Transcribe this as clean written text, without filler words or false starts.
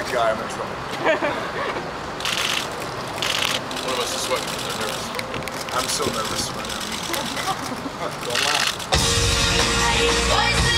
guy, I'm in trouble. One of us is sweating because they're nervous. I'm so nervous right now. Don't laugh.